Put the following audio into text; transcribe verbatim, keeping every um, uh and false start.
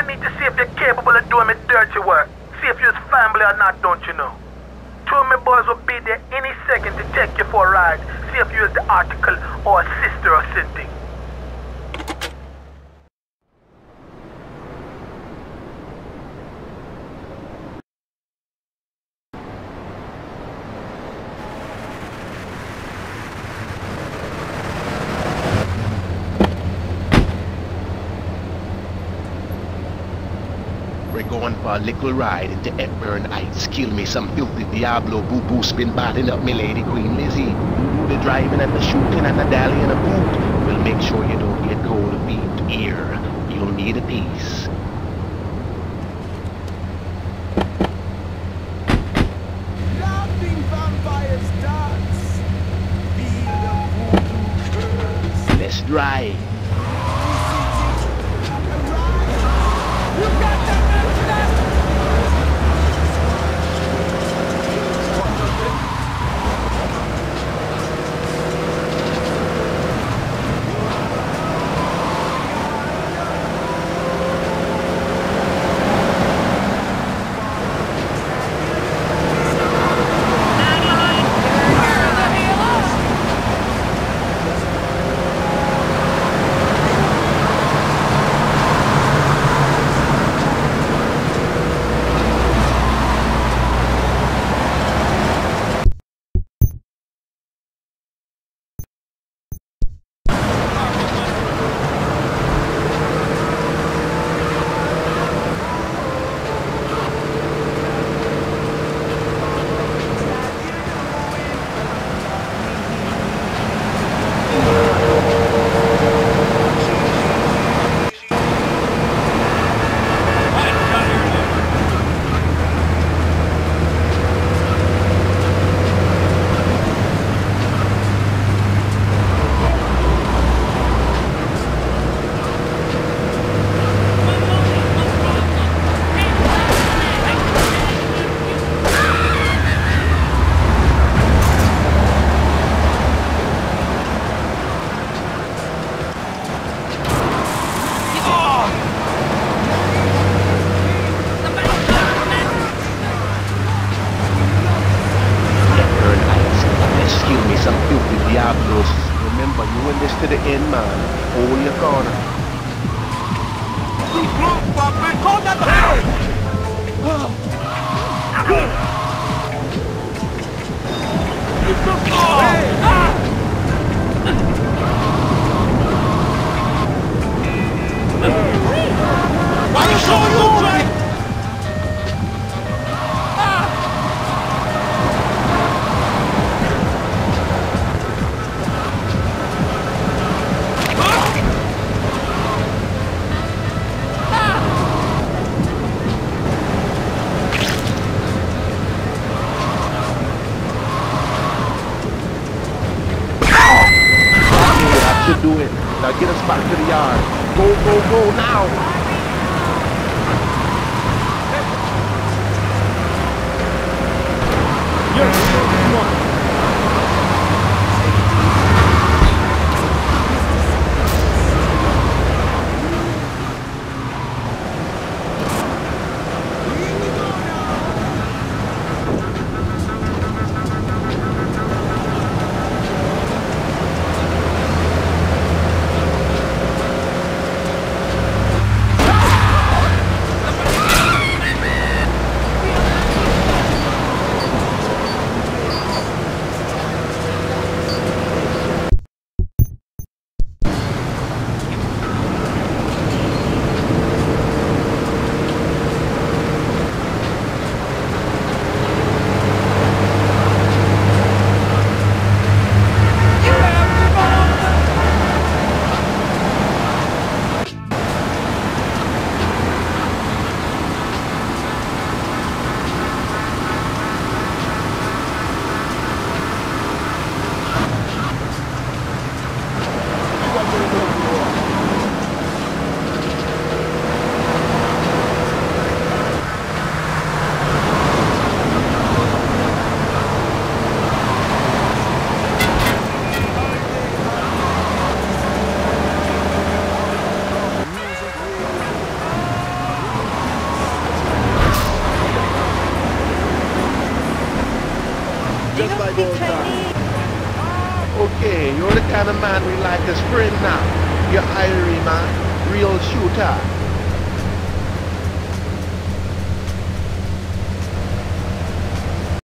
I need to see if you're capable of doing me dirty work. See if you're family or not, don't you know? Two of my boys will be there any second to take you for a ride. See if you're the article or a sister or something. We're going for a little ride into Hepburn Heights. Kill me some filthy Diablo boo-boo spin batting up me lady Queen Lizzie. You do the driving and the shooting and the dally and the boot. We'll make sure you don't get cold feet here. You'll need a piece. Laughing vampires dance. Feel the voodoo curse. Let's drive. You got that man Diablos. Remember, you in this to the end, man. Hold your corner. Why you so moving? Should do it. Now get us back to the yard. Go, go, go now. Yes, you're the kind of man we like as friend now. You're Irie man, real shooter.